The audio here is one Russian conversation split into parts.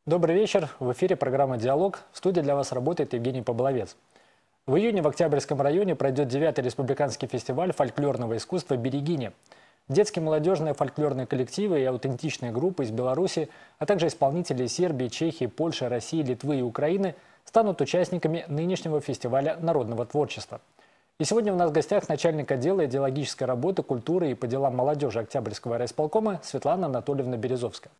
Добрый вечер. В эфире программа «Диалог». В студии для вас работает Евгений Побловец. В июне в Октябрьском районе пройдет 9-й республиканский фестиваль фольклорного искусства «Берегиня». Детские молодежные фольклорные коллективы и аутентичные группы из Беларуси, а также исполнители из Сербии, Чехии, Польши, России, Литвы и Украины станут участниками нынешнего фестиваля народного творчества. И сегодня у нас в гостях начальник отдела идеологической работы, культуры и по делам молодежи Октябрьского райисполкома Светлана Анатольевна Березовская.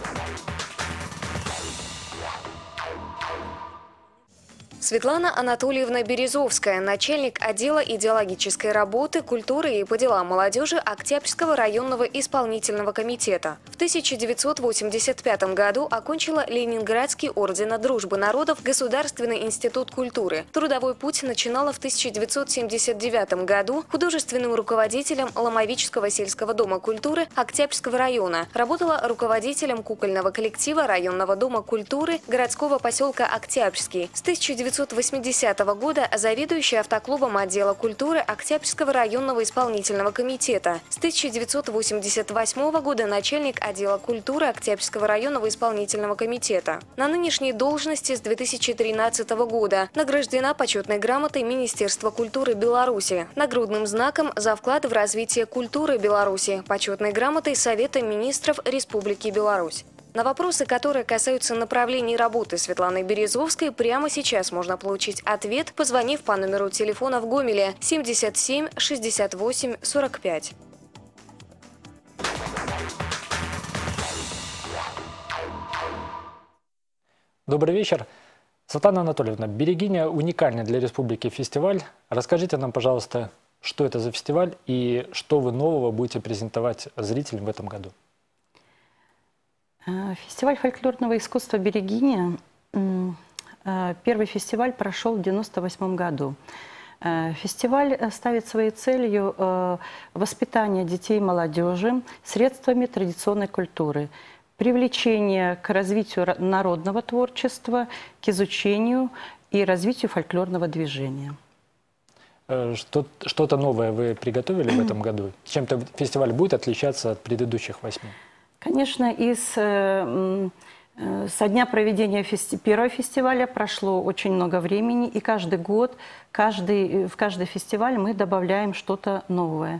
Светлана Анатольевна Березовская, начальник отдела идеологической работы, культуры и по делам молодежи Октябрьского районного исполнительного комитета. В 1985 году окончила Ленинградский ордена Дружбы народов Государственный институт культуры. Трудовой путь начинала в 1979 году художественным руководителем Ломовического сельского дома культуры Октябрьского района. Работала руководителем кукольного коллектива районного дома культуры городского поселка Октябрьский. С 1980 года заведующая автоклубом отдела культуры Октябрьского районного исполнительного комитета. С 1988 года начальник отдела культуры Октябрьского районного исполнительного комитета. На нынешней должности с 2013 года награждена почетной грамотой Министерства культуры Беларуси, нагрудным знаком за вклад в развитие культуры Беларуси, почетной грамотой Совета министров Республики Беларусь. На вопросы, которые касаются направлений работы Светланы Березовской, прямо сейчас можно получить ответ, позвонив по номеру телефона в Гомеле 77 68 45. Добрый вечер. Светлана Анатольевна, «Берегиня» – уникальный для республики фестиваль. Расскажите нам, пожалуйста, что это за фестиваль и что вы нового будете презентовать зрителям в этом году? Фестиваль фольклорного искусства «Берегиня». Первый фестиваль прошел в 1998 году. Фестиваль ставит своей целью воспитание детей и молодежи средствами традиционной культуры, привлечение к развитию народного творчества, к изучению и развитию фольклорного движения. Что-то новое вы приготовили в этом году? Чем-то фестиваль будет отличаться от предыдущих 8? Конечно, со дня проведения первого фестиваля прошло очень много времени, и каждый год, в каждый фестиваль мы добавляем что-то новое.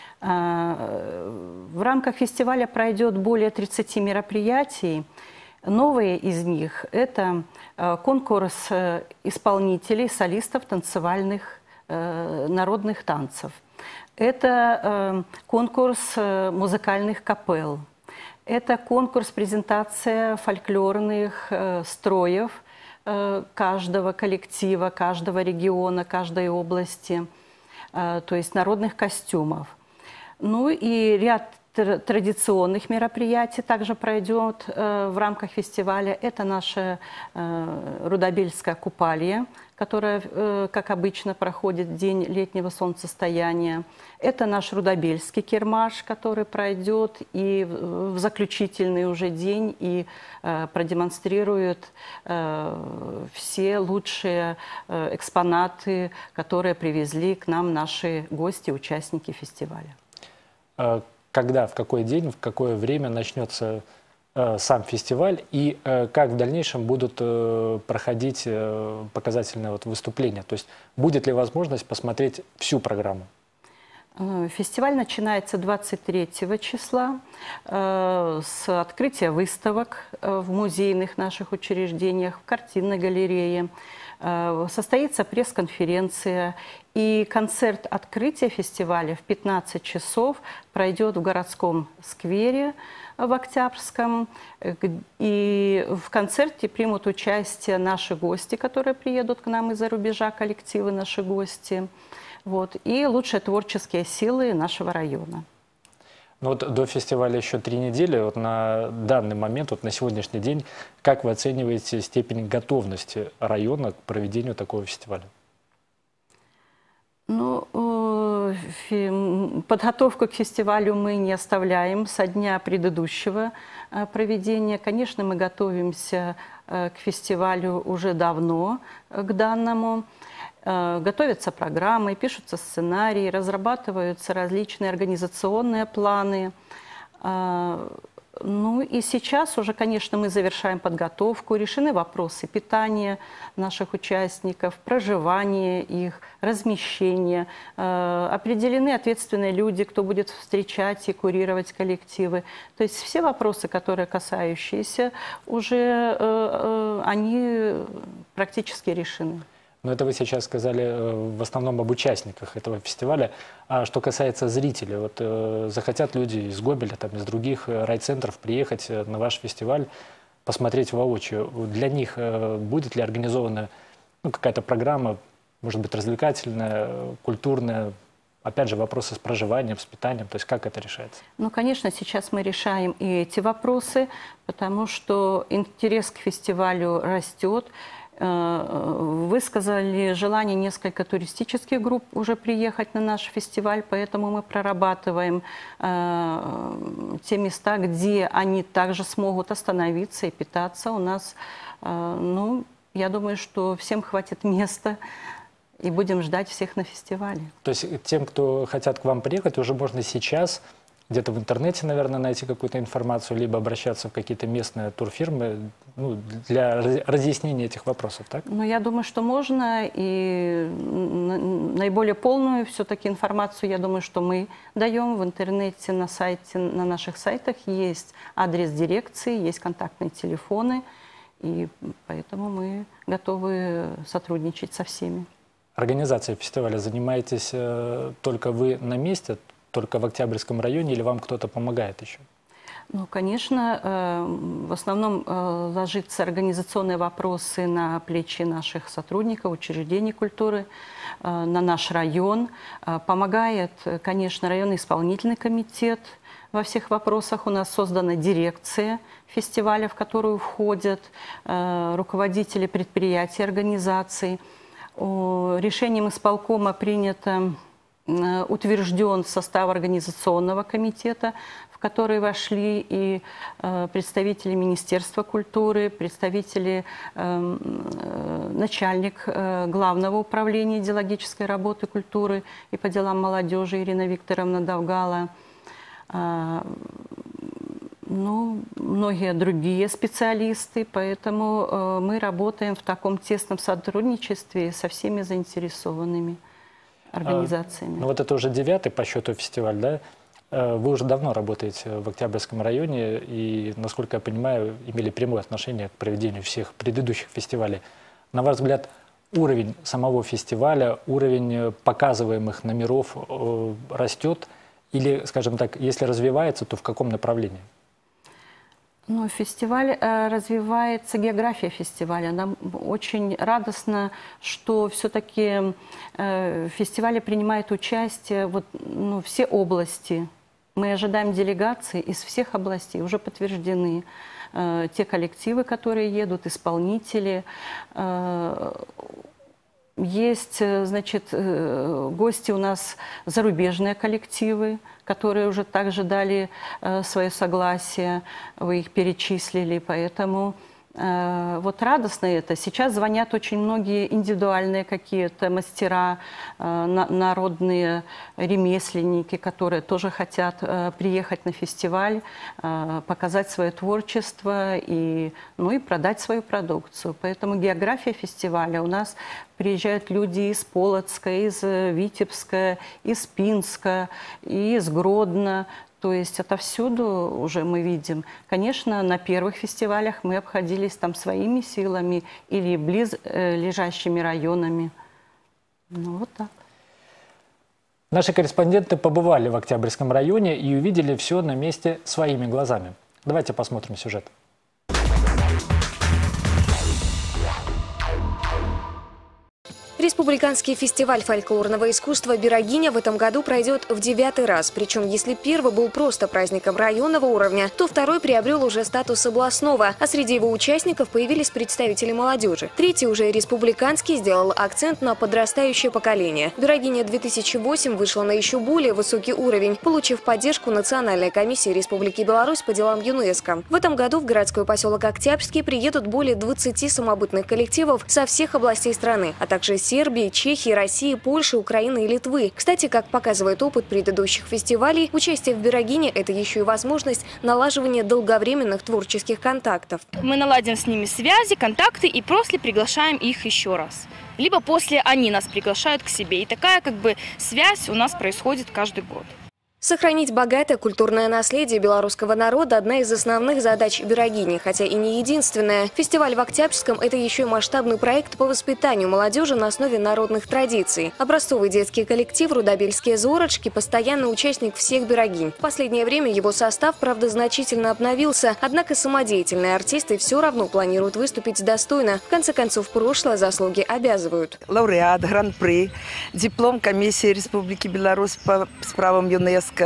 В рамках фестиваля пройдет более 30 мероприятий. Новые из них – это конкурс исполнителей, солистов танцевальных народных танцев. Это конкурс музыкальных капелл. Это конкурс, презентация фольклорных строев каждого коллектива, каждого региона, каждой области, то есть народных костюмов. Ну и ряд традиционных мероприятий также пройдет в рамках фестиваля. Это наша Рудобельская купалья, которая, как обычно, проходит в день летнего солнцестояния. Это наш Рудобельский кермаш, который пройдет и в заключительный уже день и продемонстрирует все лучшие экспонаты, которые привезли к нам наши гости, участники фестиваля. Когда, в какой день, в какое время начнется сам фестиваль и как в дальнейшем будут проходить показательные выступления? То есть будет ли возможность посмотреть всю программу? Фестиваль начинается 23 числа с открытия выставок в музейных наших учреждениях, в картинной галерее. Состоится пресс-конференция, и концерт открытия фестиваля в 15 часов пройдет в городском сквере в Октябрьском. И в концерте примут участие наши гости, которые приедут к нам из-за рубежа, коллективы наши гости. Вот, и лучшие творческие силы нашего района. Ну вот до фестиваля еще 3 недели. Вот на данный момент, вот на сегодняшний день, как вы оцениваете степень готовности района к проведению такого фестиваля? Ну, подготовку к фестивалю мы не оставляем со дня предыдущего проведения. Конечно, мы готовимся к фестивалю уже давно, к данному. Готовятся программы, пишутся сценарии, разрабатываются различные организационные планы. Ну и сейчас уже, конечно, мы завершаем подготовку, решены вопросы питания наших участников, проживания их, размещения. Определены ответственные люди, кто будет встречать и курировать коллективы. То есть все вопросы, которые касающиеся, уже они практически решены. Но это вы сейчас сказали в основном об участниках этого фестиваля. А что касается зрителей, вот захотят люди из Гомеля, там, из других райцентров приехать на ваш фестиваль, посмотреть воочию. Для них будет ли организована какая-то программа, может быть, развлекательная, культурная? Опять же, вопросы с проживанием, с питанием, то есть как это решается? Ну, конечно, сейчас мы решаем и эти вопросы, потому что интерес к фестивалю растет. Высказали желание несколько туристических групп уже приехать на наш фестиваль, поэтому мы прорабатываем те места, где они также смогут остановиться и питаться. У нас, ну, я думаю, что всем хватит места, и будем ждать всех на фестивале. То есть тем, кто хотят к вам приехать, уже можно сейчас где-то в интернете, наверное, найти какую-то информацию, либо обращаться в какие-то местные турфирмы, ну, для разъяснения этих вопросов, так? Ну, я думаю, что можно, и наиболее полную все-таки информацию, я думаю, что мы даем в интернете, на сайте, на наших сайтах есть адрес дирекции, есть контактные телефоны, и поэтому мы готовы сотрудничать со всеми. Организацией фестиваля занимаетесь только вы на месте, только в Октябрьском районе, или вам кто-то помогает еще? Ну, конечно, в основном ложатся организационные вопросы на плечи наших сотрудников, учреждений культуры, на наш район. Помогает, конечно, районный исполнительный комитет. Во всех вопросах у нас создана дирекция фестиваля, в которую входят руководители предприятий, организаций. Решением исполкома утвержден состав организационного комитета, в который вошли и представители Министерства культуры, начальник Главного управления идеологической работы, культуры и по делам молодежи Ирина Викторовна Довгала. Ну, многие другие специалисты, поэтому мы работаем в таком тесном сотрудничестве со всеми заинтересованными организациями. Ну вот это уже 9-й по счету фестиваль, да? Вы уже давно работаете в Октябрьском районе и, насколько я понимаю, имели прямое отношение к проведению всех предыдущих фестивалей. На ваш взгляд, уровень самого фестиваля, уровень показываемых номеров растет? Или, скажем так, если развивается, то в каком направлении? Ну, фестиваль развивается, география фестиваля. Нам очень радостно, что все-таки в фестивале принимают участие все области. Мы ожидаем делегации из всех областей, уже подтверждены те коллективы, которые едут, исполнители. Есть, значит, гости у нас зарубежные коллективы, которые уже также дали свое согласие, вы их перечислили, поэтому вот радостно это. Сейчас звонят очень многие индивидуальные какие-то мастера, народные ремесленники, которые тоже хотят приехать на фестиваль, показать свое творчество и продать свою продукцию. Поэтому география фестиваля у нас приезжают люди из Полоцка, из Витебска, из Пинска, из Гродно. То есть отовсюду уже мы видим. Конечно, на первых фестивалях мы обходились там своими силами или близлежащими районами. Ну, вот так. Наши корреспонденты побывали в Октябрьском районе и увидели все на месте своими глазами. Давайте посмотрим сюжет. Республиканский фестиваль фольклорного искусства «Берегиня» в этом году пройдет в 9-й раз. Причем, если первый был просто праздником районного уровня, то второй приобрел уже статус областного, а среди его участников появились представители молодежи. Третий, уже республиканский, сделал акцент на подрастающее поколение. «Берегиня-2008» вышла на еще более высокий уровень, получив поддержку Национальной комиссии Республики Беларусь по делам ЮНЕСКО. В этом году в городской поселок Октябрьский приедут более 20 самобытных коллективов со всех областей страны, а также 7 Сербии, Чехии, России, Польши, Украины и Литвы. Кстати, как показывает опыт предыдущих фестивалей, участие в Берегине – это еще и возможность налаживания долговременных творческих контактов. Мы наладим с ними связи, контакты и после приглашаем их еще раз. Либо после они нас приглашают к себе. И такая связь у нас происходит каждый год. Сохранить богатое культурное наследие белорусского народа – одна из основных задач Берегини, хотя и не единственная. Фестиваль в Октябрьском – это еще и масштабный проект по воспитанию молодежи на основе народных традиций. Образцовый детский коллектив «Рудобельские зорочки» – постоянный участник всех Берегинь. В последнее время его состав, правда, значительно обновился, однако самодеятельные артисты все равно планируют выступить достойно. В конце концов, прошлое заслуги обязывают. Лауреат, гран-при, диплом комиссии Республики Беларусь по справам ЮНЕСКО.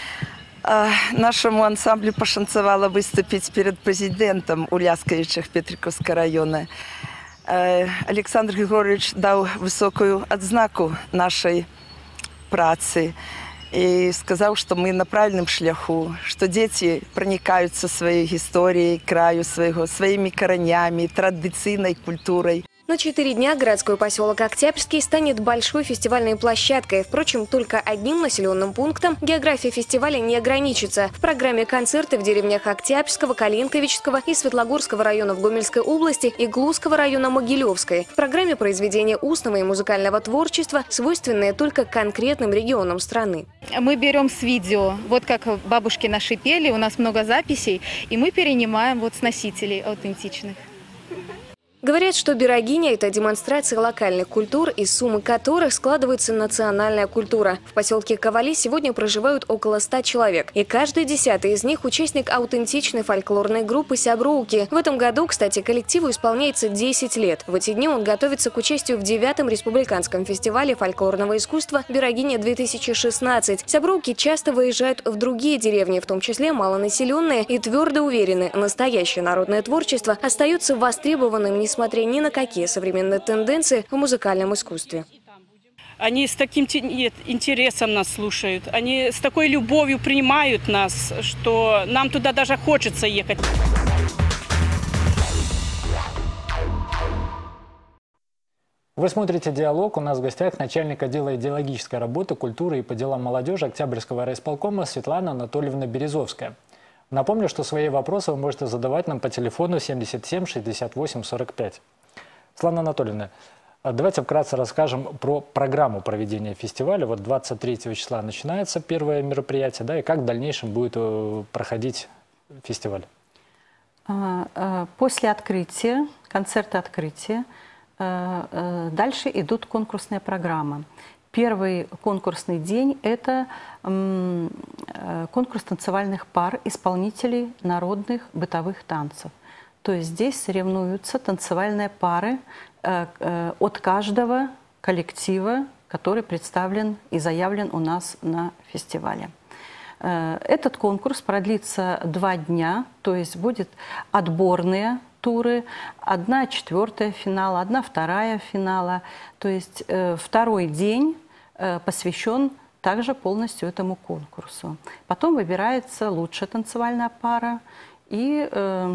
Нашему ансамблю пошанцевало выступить перед президентом Уляскавичах Петриковского района. Александр Григорьевич дал высокую отзнаку нашей працы и сказал, что мы на правильном шляху, что дети проникаются своей историей, краю своего, своими коренями, традиционной культурой. На 4 дня городской поселок Октябрьский станет большой фестивальной площадкой. Впрочем, только одним населенным пунктом география фестиваля не ограничится. В программе концерты в деревнях Октябрьского, Калинковичского и Светлогорского районов Гомельской области и Глузского района Могилевской. В программе произведения устного и музыкального творчества, свойственные только конкретным регионам страны. Мы берем с видео, вот как бабушки наши пели, у нас много записей, и мы перенимаем с носителей аутентичных. Говорят, что Берегиня – это демонстрация локальных культур, из суммы которых складывается национальная культура. В поселке Ковали сегодня проживают около 100 человек. И каждый 10-й из них – участник аутентичной фольклорной группы «Сяброуки». В этом году, кстати, коллективу исполняется 10 лет. В эти дни он готовится к участию в 9-м республиканском фестивале фольклорного искусства «Берегиня-2016». «Сяброуки» часто выезжают в другие деревни, в том числе малонаселенные, и твердо уверены – настоящее народное творчество остается востребованным, несмотря ни на какие современные тенденции в музыкальном искусстве. Они с таким интересом нас слушают, они с такой любовью принимают нас, что нам туда даже хочется ехать. Вы смотрите «Диалог». У нас в гостях начальник отдела идеологической работы, культуры и по делам молодежи Октябрьского райисполкома Светлана Анатольевна Березовская. Напомню, что свои вопросы вы можете задавать нам по телефону 77 68 45. Светлана Анатольевна, давайте вкратце расскажем про программу проведения фестиваля. Вот 23 числа начинается первое мероприятие, да, и как в дальнейшем будет проходить фестиваль? После открытия, концерта открытия, дальше идут конкурсные программы. Первый конкурсный день – это конкурс танцевальных пар исполнителей народных бытовых танцев. То есть здесь соревнуются танцевальные пары от каждого коллектива, который представлен и заявлен у нас на фестивале. Этот конкурс продлится 2 дня, то есть будет отборные туры, 1/4 финала, 1/2 финала. То есть второй день посвящен также полностью этому конкурсу. Потом выбирается лучшая танцевальная пара и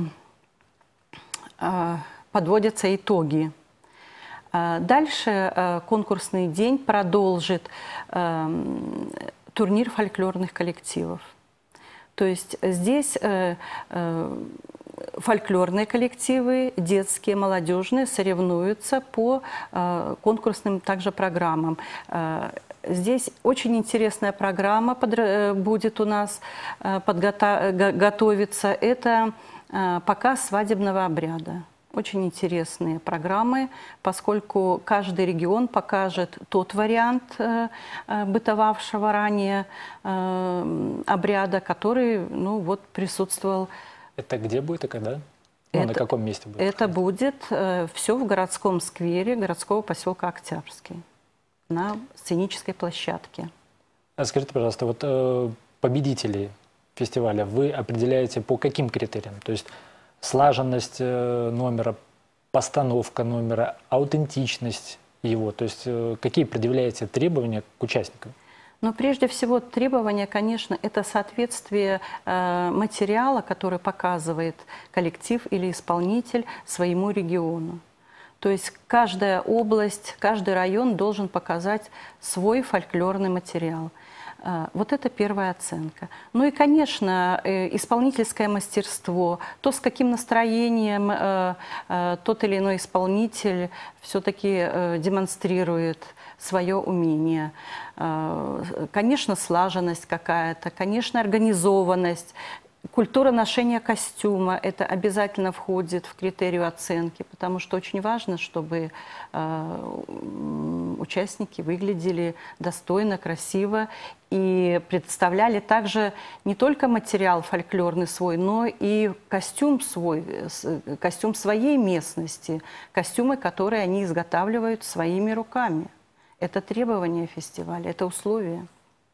подводятся итоги. Дальше конкурсный день продолжит турнир фольклорных коллективов. То есть здесь фольклорные коллективы, детские, молодежные, соревнуются по конкурсным также программам. Здесь очень интересная программа будет у нас готовиться. Это показ свадебного обряда. Очень интересные программы, поскольку каждый регион покажет тот вариант бытовавшего ранее обряда, который присутствовал. Это где будет и когда? На каком месте будет? Это будет все в городском сквере городского поселка Октябрьский, на сценической площадке. Скажите, пожалуйста, вот победителей фестиваля вы определяете по каким критериям? То есть слаженность номера, постановка номера, аутентичность его? То есть какие предъявляете требования к участникам? Но прежде всего требования, конечно, это соответствие материала, который показывает коллектив или исполнитель своему региону. То есть каждая область, каждый район должен показать свой фольклорный материал. Вот это первая оценка. Ну и, конечно, исполнительское мастерство, то, с каким настроением тот или иной исполнитель все-таки демонстрирует свое умение. Конечно, слаженность какая-то, конечно, организованность. Культура ношения костюма – это обязательно входит в критерию оценки, потому что очень важно, чтобы участники выглядели достойно, красиво и представляли также не только материал фольклорный свой, но и костюм свой, костюм своей местности, костюмы, которые они изготавливают своими руками. Это требование фестиваля, это условие.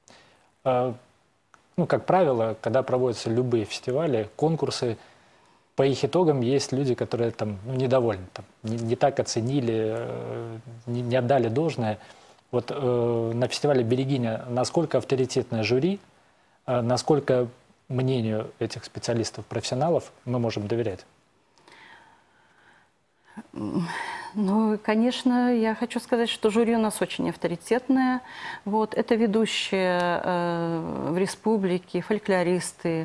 Ну, как правило, когда проводятся любые фестивали, конкурсы, по их итогам есть люди, которые там недовольны, не так оценили, не отдали должное. Вот на фестивале «Берегиня» насколько авторитетное жюри, насколько мнению этих специалистов, профессионалов мы можем доверять? Ну, конечно, я хочу сказать, что жюри у нас очень авторитетное. Вот, это ведущие в республике, фольклористы,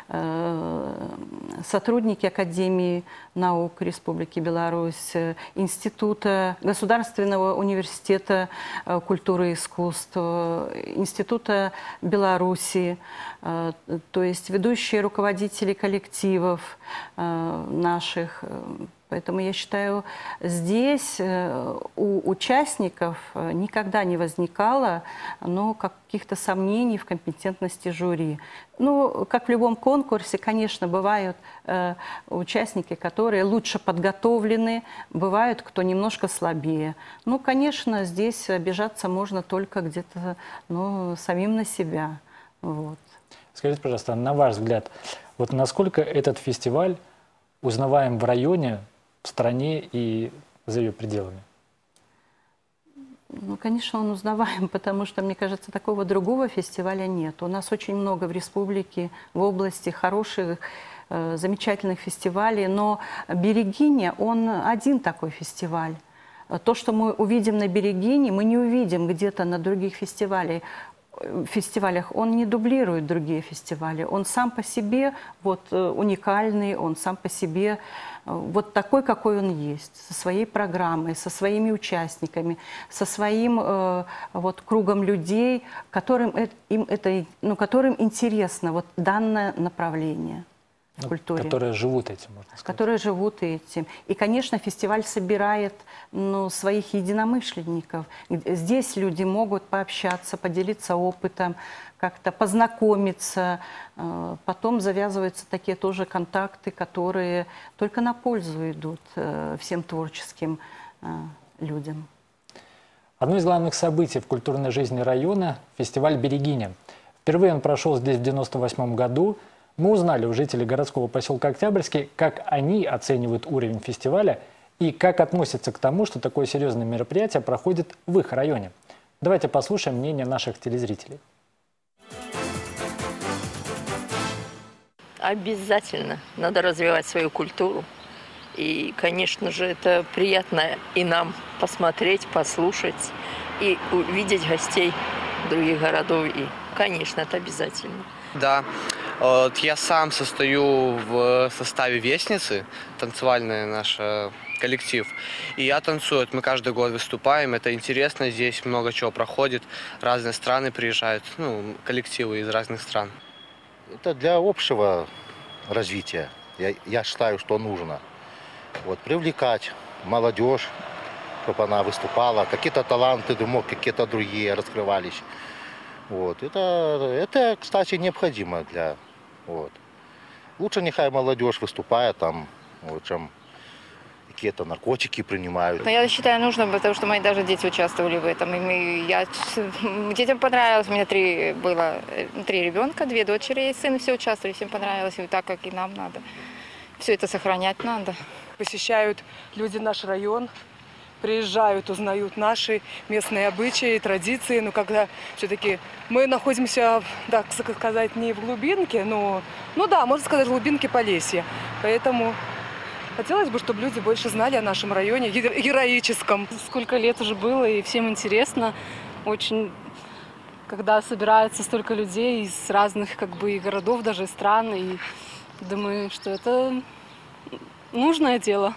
сотрудники Академии наук Республики Беларусь, Института, Государственного университета культуры и искусств, Института Беларуси, то есть ведущие руководители коллективов наших. Поэтому я считаю, здесь у участников никогда не возникало каких-то сомнений в компетентности жюри. Ну, как в любом конкурсе, конечно, бывают участники, которые лучше подготовлены, бывают, кто немножко слабее. Ну, конечно, здесь обижаться можно только где-то самим на себя. Вот. Скажите, пожалуйста, на ваш взгляд, вот насколько этот фестиваль узнаваем в районе, в стране и за ее пределами? Ну, конечно, он узнаваем, потому что, мне кажется, такого другого фестиваля нет. У нас очень много в республике, в области хороших, замечательных фестивалей, но «Берегиня», он один такой фестиваль. То, что мы увидим на «Берегине», мы не увидим где-то на других фестивалях. Он не дублирует другие фестивали. Он сам по себе уникальный, он сам по себе вот такой, какой он есть, со своей программой, со своими участниками, со своим кругом людей, которым интересно данное направление в культуре. Которые живут этим, можно сказать. Которые живут этим. И, конечно, фестиваль собирает своих единомышленников. Здесь люди могут пообщаться, поделиться опытом, как-то познакомиться. Потом завязываются такие тоже контакты, которые только на пользу идут всем творческим людям. Одно из главных событий в культурной жизни района – фестиваль «Берегиня». Впервые он прошел здесь в 1998 году. Мы узнали у жителей городского поселка Октябрьский, как они оценивают уровень фестиваля и как относятся к тому, что такое серьезное мероприятие проходит в их районе. Давайте послушаем мнение наших телезрителей. Обязательно надо развивать свою культуру. И, конечно же, это приятно и нам посмотреть, послушать и увидеть гостей других городов. И, конечно, это обязательно. Да, вот я сам состою в составе «Вестницы», танцевальный наш коллектив. И я танцую, мы каждый год выступаем, это интересно, здесь много чего проходит, разные страны приезжают, коллективы из разных стран. Это для общего развития, я считаю, что нужно. Привлекать молодежь, чтобы она выступала, какие-то таланты, какие-то другие раскрывались. Это, кстати, необходимо для... Лучше нехай молодежь выступает, чем какие-то наркотики принимают. Я считаю, нужно, потому что мои даже дети участвовали в этом. Детям понравилось, у меня три ребенка, 2 дочери и сын, все участвовали, всем понравилось, и так, как и нам надо. Все это сохранять надо. Посещают люди наш район, приезжают, узнают наши местные обычаи, традиции. Но когда все-таки мы находимся, так сказать, не в глубинке, можно сказать, в глубинке Полесья. Поэтому Хотелось бы, чтобы люди больше знали о нашем районе героическом. Сколько лет уже было, и всем интересно. Очень, когда собирается столько людей из разных как бы и городов, даже и стран. И думаю, что это нужное дело.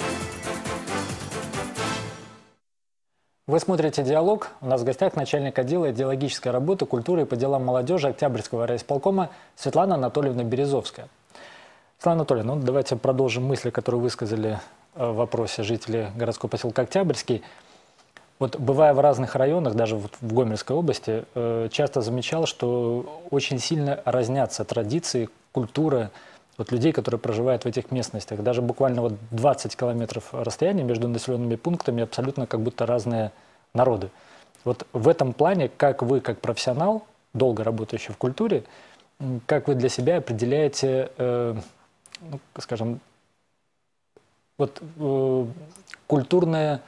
Вы смотрите «Диалог». У нас в гостях начальник отдела идеологической работы, культуры и по делам молодежи Октябрьского райисполкома Светлана Анатольевна Березовская. Светлана Анатольевна, ну, давайте продолжим мысли, которые высказали в вопросе жители городского поселка Октябрьский. Вот бывая в разных районах, даже вот в Гомельской области, часто замечал, что очень сильно разнятся традиции, культура вот людей, которые проживают в этих местностях. Даже буквально вот 20 километров расстояния между населенными пунктами абсолютно как будто разные народы. Вот в этом плане, как вы, как профессионал, долго работающий в культуре, как вы для себя определяете, ну, скажем, вот культурная,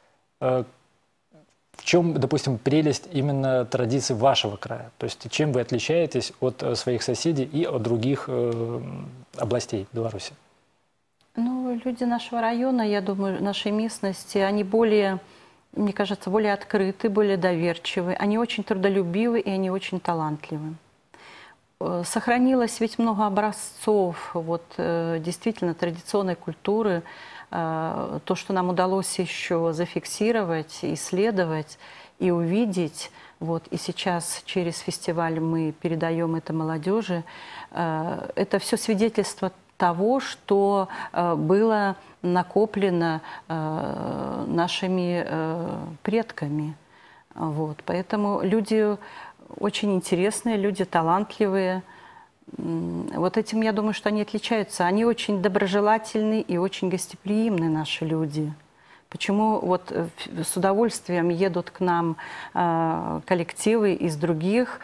в чем, допустим, прелесть именно традиций вашего края? То есть чем вы отличаетесь от своих соседей и от других областей Беларуси? Ну, люди нашего района, я думаю, нашей местности, они более, мне кажется, более открыты, более доверчивы. Они очень трудолюбивы и они очень талантливы. Сохранилось ведь много образцов вот, действительно традиционной культуры. То, что нам удалось еще зафиксировать, исследовать и увидеть. Вот, и сейчас через фестиваль мы передаем это молодежи. Это все свидетельство того, что было накоплено нашими предками. Вот, поэтому люди очень интересные, люди талантливые. Вот этим, я думаю, что они отличаются. Они очень доброжелательны и очень гостеприимны, наши люди. Почему вот с удовольствием едут к нам коллективы из других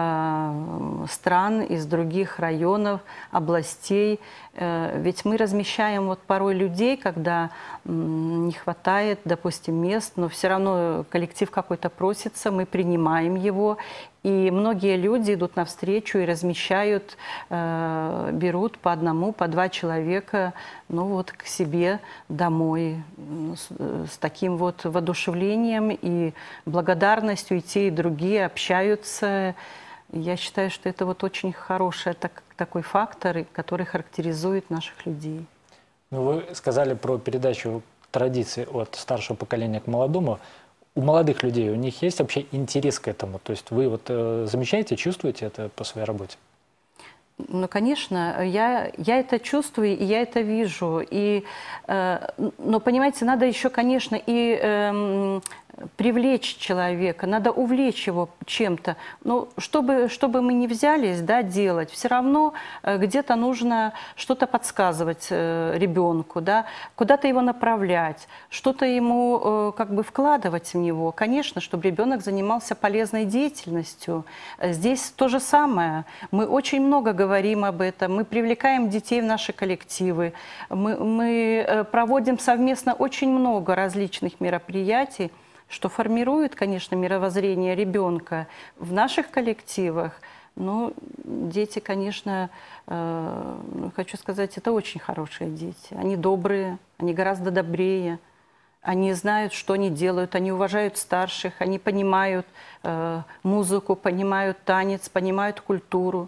стран, из других районов, областей. Ведь мы размещаем вот порой людей, когда не хватает, допустим, мест, но все равно коллектив какой-то просится, мы принимаем его. И многие люди идут навстречу и размещают, берут по одному, по два человека, ну вот к себе домой. С таким вот воодушевлением и благодарностью и те, и другие общаются. Я считаю, что это вот очень хороший такой фактор, который характеризует наших людей. Ну, вы сказали про передачу традиций от старшего поколения к молодому. У молодых людей, у них есть вообще интерес к этому? То есть вы вот замечаете, чувствуете это по своей работе? Ну, конечно, я это чувствую, и я это вижу. Но, понимаете, надо еще, конечно, и привлечь человека, надо увлечь его чем-то. Но чтобы мы не взялись, да, делать, все равно где-то нужно что-то подсказывать ребенку, да, куда-то его направлять, что-то ему как бы вкладывать в него. Конечно, чтобы ребенок занимался полезной деятельностью. Здесь то же самое. Мы очень много говорим об этом, мы привлекаем детей в наши коллективы, мы проводим совместно очень много различных мероприятий, что формирует, конечно, мировоззрение ребенка. В наших коллективах, ну, дети, конечно, хочу сказать, это очень хорошие дети. Они добрые, они гораздо добрее, они знают, что они делают, они уважают старших, они понимают музыку, понимают танец, понимают культуру.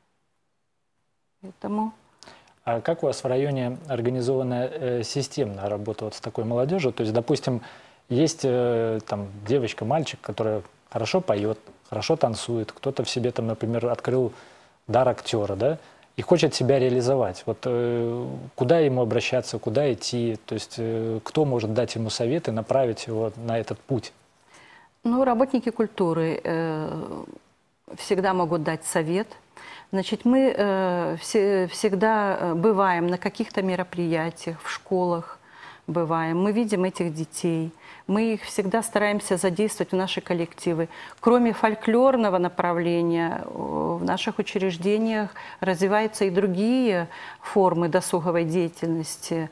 Поэтому... А как у вас в районе организована системная работа вот с такой молодежью? То есть, допустим, есть там девочка, мальчик, которая хорошо поет, хорошо танцует, кто-то в себе, там, например, открыл дар актера, да, и хочет себя реализовать. Вот куда ему обращаться, куда идти, то есть кто может дать ему советы, направить его на этот путь? Ну, работники культуры всегда могут дать совет. Значит, мы всегда бываем на каких-то мероприятиях, в школах бываем, мы видим этих детей. Мы их всегда стараемся задействовать в наши коллективы. Кроме фольклорного направления, в наших учреждениях развиваются и другие формы досуговой деятельности.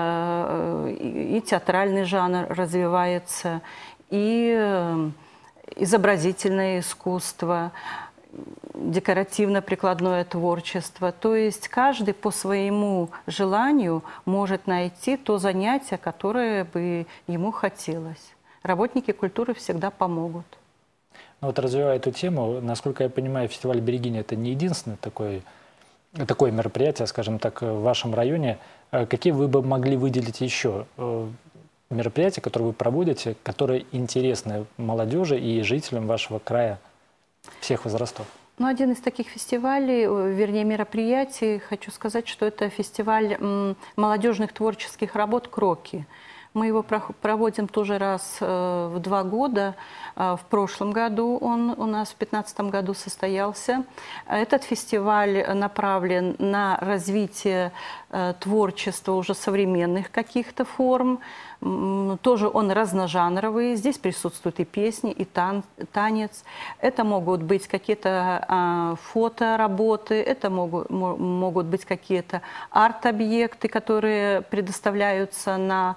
И театральный жанр развивается, и изобразительное искусство. декоративно-прикладное творчество. То есть каждый по своему желанию может найти то занятие, которое бы ему хотелось. Работники культуры всегда помогут. Ну, вот развивая эту тему, насколько я понимаю, фестиваль «Берегиня» — это не единственное такое мероприятие, скажем так, в вашем районе. Какие вы бы могли выделить еще мероприятия, которые вы проводите, которые интересны молодежи и жителям вашего края всех возрастов? Ну, один из таких фестивалей, вернее, мероприятий, хочу сказать, что это фестиваль молодежных творческих работ «Кроки». Мы его проводим тоже раз в 2 года. В прошлом году он у нас в 2015 году состоялся. Этот фестиваль направлен на развитие творчества уже современных каких-то форм. Тоже он разножанровый. Здесь присутствуют и песни, и танец. Это могут быть какие-то фотоработы, это могут быть какие-то арт-объекты, которые предоставляются на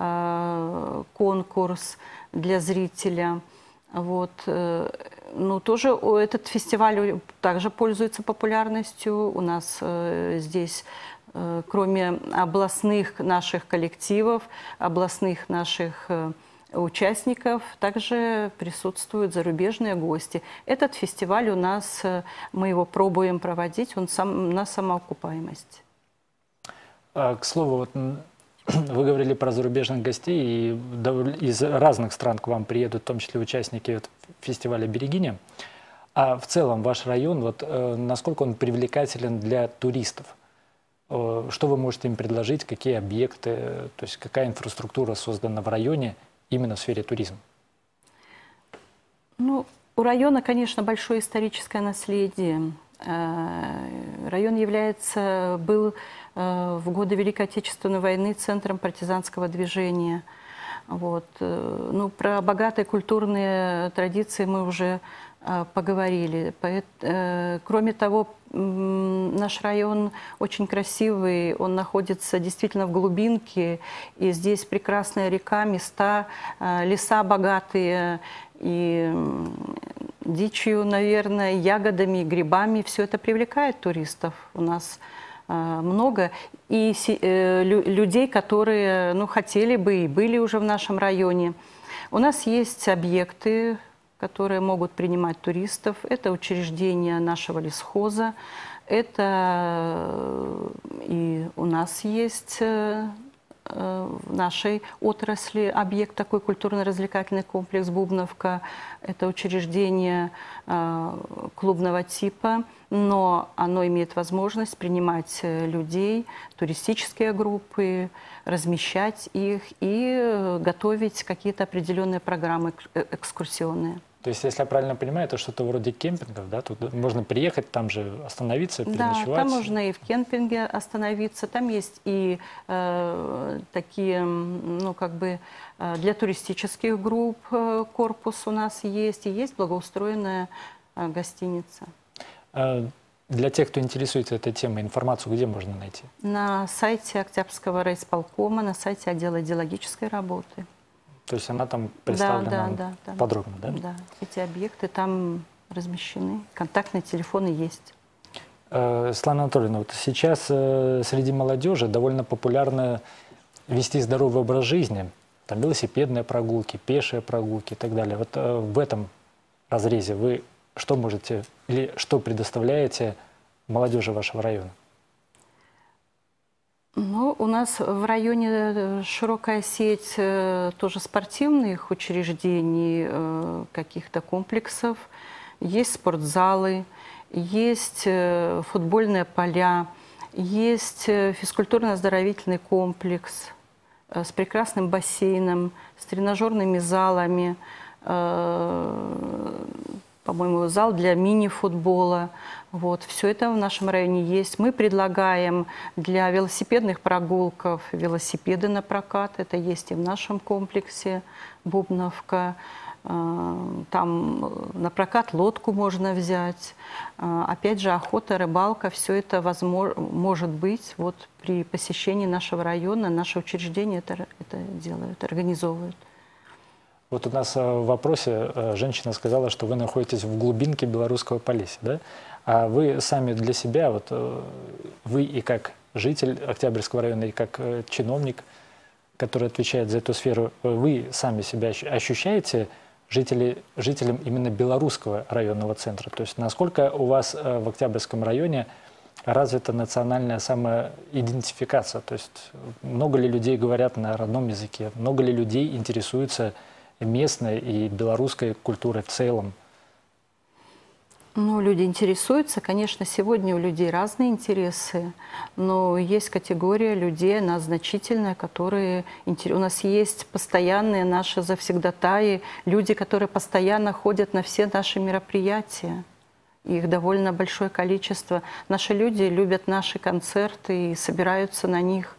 конкурс для зрителя. Вот. Ну, тоже этот фестиваль также пользуется популярностью. У нас здесь, кроме областных наших коллективов, областных наших участников, также присутствуют зарубежные гости. Этот фестиваль у нас, мы его пробуем проводить, он на самоокупаемость. К слову, вот, вы говорили про зарубежных гостей, и из разных стран к вам приедут, в том числе участники фестиваля «Берегиня». А в целом ваш район, вот, насколько он привлекателен для туристов? Что вы можете им предложить, какие объекты, то есть какая инфраструктура создана в районе именно в сфере туризма? Ну, у района, конечно, большое историческое наследие. Район был в годы Великой Отечественной войны центром партизанского движения. Вот. Ну, про богатые культурные традиции мы уже поговорили. Кроме того, наш район очень красивый, он находится действительно в глубинке, и здесь прекрасная река, места, леса богатые, и дичью, наверное, ягодами, грибами. Все это привлекает туристов. У нас много. И людей, которые хотели бы и были уже в нашем районе. У нас есть объекты, которые могут принимать туристов. Это учреждения нашего лесхоза. Это и у нас есть в нашей отрасли объект, такой культурно-развлекательный комплекс «Бубновка». Это учреждение клубного типа, но оно имеет возможность принимать людей, туристические группы, размещать их и готовить какие-то определенные программы экскурсионные. То есть, если я правильно понимаю, это что-то вроде кемпингов, да? Тут можно приехать, там же остановиться, переночевать. Да, там можно и в кемпинге остановиться. Там есть и такие, для туристических групп корпус у нас есть, и есть благоустроенная гостиница. Для тех, кто интересуется этой темой, информацию где можно найти? На сайте Октябрьского райисполкома, на сайте отдела идеологической работы. То есть она там представлена подробно, да? Да, эти объекты там размещены, контактные телефоны есть. Светлана Анатольевна, вот сейчас среди молодежи довольно популярно вести здоровый образ жизни, там велосипедные прогулки, пешие прогулки и так далее. Вот в этом разрезе вы что можете или что предоставляете молодежи вашего района? Ну, у нас в районе широкая сеть тоже спортивных учреждений, каких-то комплексов. Есть спортзалы, есть футбольные поля, есть физкультурно-оздоровительный комплекс с прекрасным бассейном, с тренажерными залами, по-моему, зал для мини-футбола. Вот. Все это в нашем районе есть. Мы предлагаем для велосипедных прогулков велосипеды на прокат. Это есть и в нашем комплексе Бубновка. Там на прокат лодку можно взять. Опять же, охота, рыбалка. Все это может быть вот при посещении нашего района. Наши учреждения это делают, организовывают. Вот у нас в вопросе женщина сказала, что вы находитесь в глубинке Белорусского Полесья, да? А вы сами для себя, вот вы и как житель Октябрьского района, и как чиновник, который отвечает за эту сферу, вы сами себя ощущаете жителем именно белорусского районного центра? То есть насколько у вас в Октябрьском районе развита национальная самоидентификация? То есть много ли людей говорят на родном языке? Много ли людей интересуются местной и белорусской культурой в целом? Ну, люди интересуются. Конечно, сегодня у людей разные интересы, но есть категория людей, она значительная, которые... У нас есть постоянные наши завсегдатаи, люди, которые постоянно ходят на все наши мероприятия. Их довольно большое количество. Наши люди любят наши концерты и собираются на них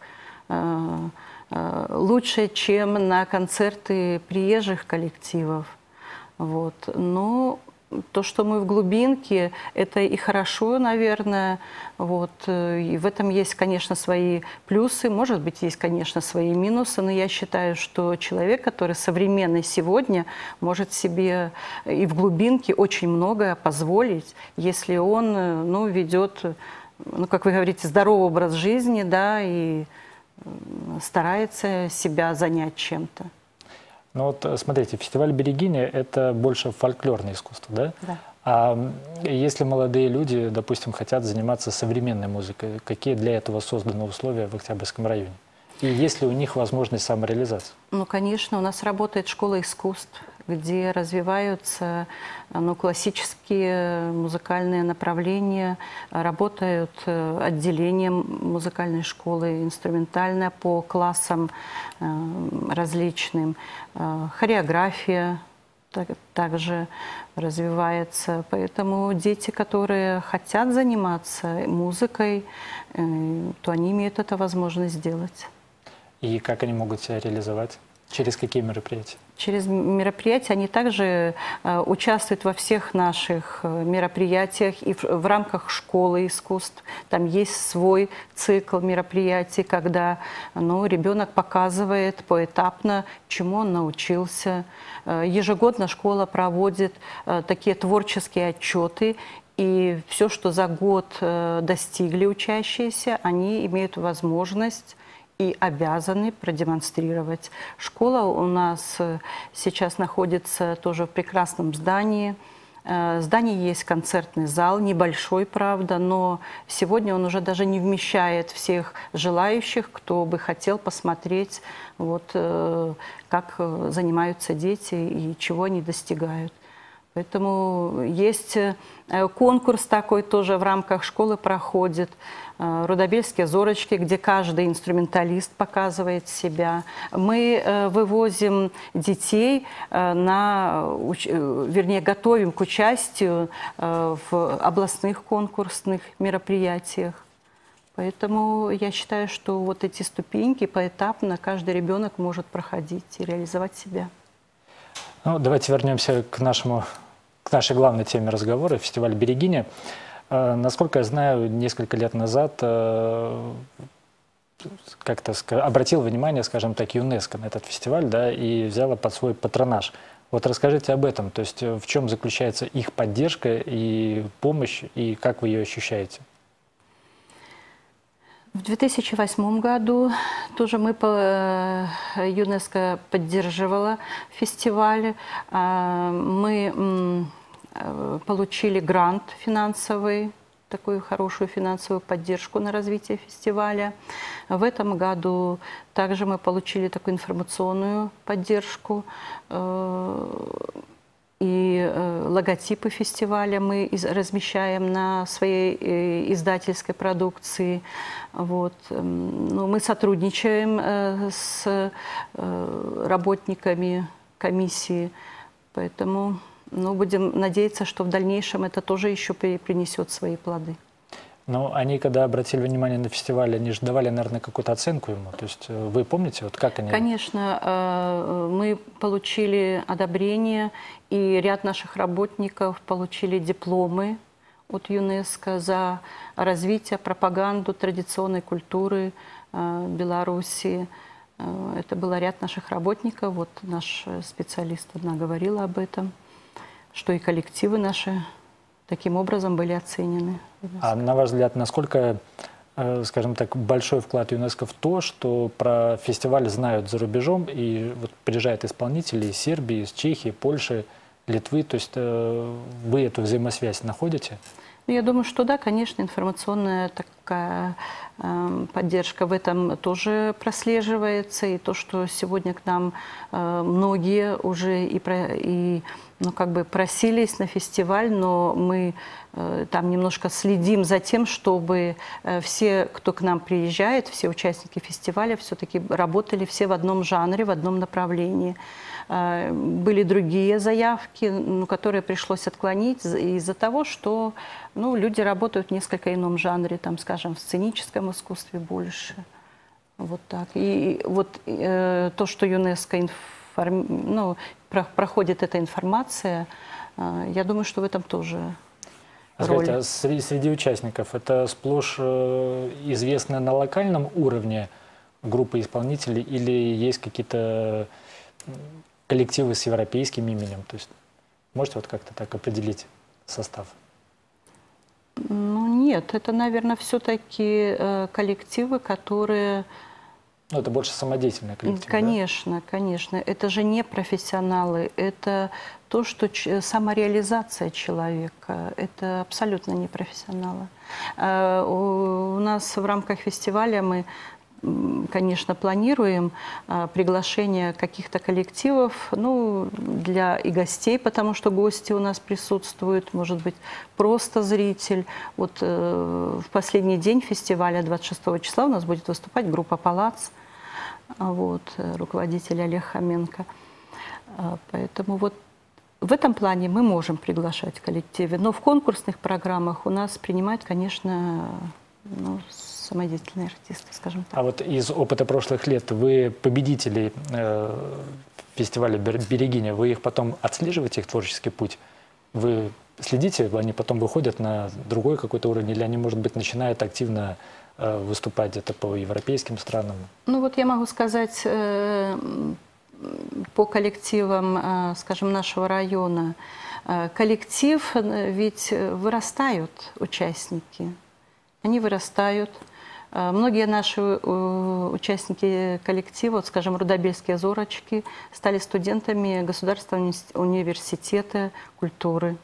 лучше, чем на концерты приезжих коллективов. Вот. Но то, что мы в глубинке, это и хорошо, наверное. Вот. И в этом есть, конечно, свои плюсы, может быть, есть, конечно, свои минусы, но я считаю, что человек, который современный сегодня, может себе и в глубинке очень многое позволить, если он, ну, ведет, ну, как вы говорите, здоровый образ жизни, да, и старается себя занять чем-то. Ну вот смотрите, фестиваль «Берегиня» — это больше фольклорное искусство, да? Да. А если молодые люди, допустим, хотят заниматься современной музыкой, какие для этого созданы условия в Октябрьском районе? И есть ли у них возможность самореализации? Ну, конечно, у нас работает школа искусств, где развиваются, ну, классические музыкальные направления, работают отделения музыкальной школы, инструментальная по классам различным, хореография также развивается. Поэтому дети, которые хотят заниматься музыкой, то они имеют эту возможность сделать. И как они могут себя реализовать? Через какие мероприятия? Через мероприятия они также участвуют во всех наших мероприятиях и в рамках школы искусств. Там есть свой цикл мероприятий, когда, ну, ребенок показывает поэтапно, чему он научился. Ежегодно школа проводит такие творческие отчеты, и все, что за год достигли учащиеся, они имеют возможность и обязаны продемонстрировать. Школа у нас сейчас находится тоже в прекрасном здании. В здании есть концертный зал, небольшой, правда, но сегодня он уже даже не вмещает всех желающих, кто бы хотел посмотреть, вот, как занимаются дети и чего они достигают. Поэтому есть конкурс такой тоже в рамках школы проходит. Рудобельские зорочки, где каждый инструменталист показывает себя. Мы вывозим детей вернее, готовим к участию в областных конкурсных мероприятиях. Поэтому я считаю, что вот эти ступеньки поэтапно каждый ребенок может проходить и реализовать себя. Ну, давайте вернемся к нашей главной теме разговора, фестиваль «Берегиня». Насколько я знаю, несколько лет назад как-то обратил внимание, скажем так, ЮНЕСКО на этот фестиваль, да, и взяла под свой патронаж. Вот расскажите об этом, то есть в чем заключается их поддержка и помощь, и как вы ее ощущаете? В 2008 году тоже ЮНЕСКО поддерживала фестиваль. Мы получили грант финансовый, такую хорошую финансовую поддержку на развитие фестиваля. В этом году также мы получили такую информационную поддержку. И логотипы фестиваля мы размещаем на своей издательской продукции. Вот. Ну, мы сотрудничаем с работниками комиссии, поэтому, ну, будем надеяться, что в дальнейшем это тоже еще принесет свои плоды. Но они, когда обратили внимание на фестиваль, они же давали, наверное, какую-то оценку ему. То есть вы помните, вот как они... Конечно, мы получили одобрение, и ряд наших работников получили дипломы от ЮНЕСКО за развитие, пропаганду традиционной культуры Беларуси. Это был ряд наших работников. Вот наш специалист одна говорила об этом, что и коллективы наши таким образом были оценены. А на ваш взгляд, насколько, скажем так, большой вклад ЮНЕСКО в то, что про фестиваль знают за рубежом, и вот приезжают исполнители из Сербии, из Чехии, Польши, Литвы, то есть вы эту взаимосвязь находите? Я думаю, что да, конечно, информационная такая поддержка в этом тоже прослеживается. И то, что сегодня к нам многие уже просились на фестиваль, но мы там немножко следим за тем, чтобы все, кто к нам приезжает, все участники фестиваля все-таки работали все в одном жанре, в одном направлении. Были другие заявки, которые пришлось отклонить из-за того, что люди работают в несколько ином жанре, там, скажем, в сценическом искусстве больше. Вот так. И вот то, что ЮНЕСКО проходит эта информация, я думаю, что в этом тоже роль. Скажите, а среди участников это сплошь известно на локальном уровне группы исполнителей или есть какие-то коллективы с европейским именем? То есть можете вот как-то так определить состав? Нет, это, наверное, все-таки коллективы, которые... Это больше самодеятельные коллективы, конечно, да? Конечно. Это же не профессионалы, это то, что самореализация человека, это абсолютно не профессионалы. У нас в рамках фестиваля мы, конечно, планируем приглашение каких-то коллективов, для и гостей, потому что гости у нас присутствуют, может быть, просто зритель. Вот в последний день фестиваля, 26 числа, у нас будет выступать группа «Палац», руководитель Олег Хоменко. Поэтому вот в этом плане мы можем приглашать коллективы, но в конкурсных программах у нас принимают, конечно, самодеятельные артисты, скажем так. А вот из опыта прошлых лет вы победителей фестиваля «Берегиня», вы их потом отслеживаете, их творческий путь? Вы следите, они потом выходят на другой какой-то уровень, или они, может быть, начинают активно выступать где-то по европейским странам? Я могу сказать по коллективам, скажем, нашего района. Коллектив, ведь вырастают участники. Они вырастают. Многие наши участники коллектива, скажем, рудобельские «Зорочки», стали студентами Государственного университета культуры.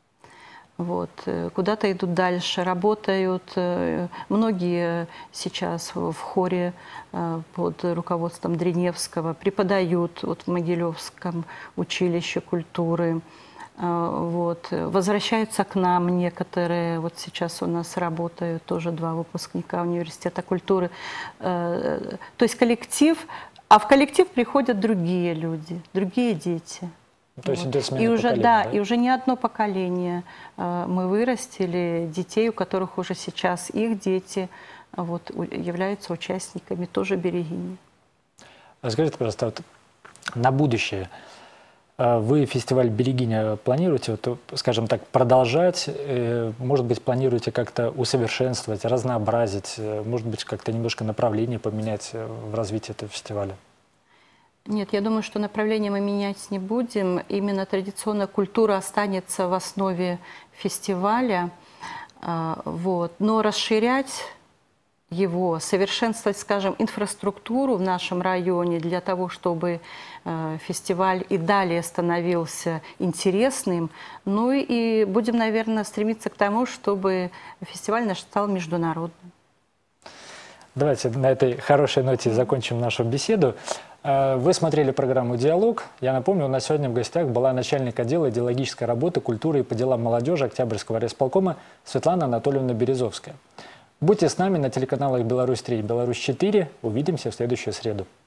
Куда-то идут дальше, работают. Многие сейчас в хоре под руководством Дреневского преподают в Могилевском училище культуры. Возвращаются к нам некоторые. Сейчас у нас работают тоже 2 выпускника университета культуры. То есть коллектив, а в коллектив приходят другие люди, другие дети. То есть идет смена поколений, да? И уже не одно поколение мы вырастили детей, у которых уже сейчас их дети являются участниками тоже «Берегини». Скажите, пожалуйста, на будущее вы фестиваль «Берегиня» планируете, скажем так, продолжать? Может быть, планируете как-то усовершенствовать, разнообразить, может быть, как-то немножко направление поменять в развитии этого фестиваля? Нет, я думаю, что направление мы менять не будем. Именно традиционная культура останется в основе фестиваля. Но расширять его, совершенствовать, скажем, инфраструктуру в нашем районе для того, чтобы фестиваль и далее становился интересным. И будем, наверное, стремиться к тому, чтобы фестиваль наш стал международным. Давайте на этой хорошей ноте закончим нашу беседу. Вы смотрели программу «Диалог». Я напомню, у нас сегодня в гостях была начальник отдела идеологической работы, культуры и по делам молодежи Октябрьского райисполкома Светлана Анатольевна Березовская. Будьте с нами на телеканалах «Беларусь-3» и «Беларусь-4». Увидимся в следующую среду.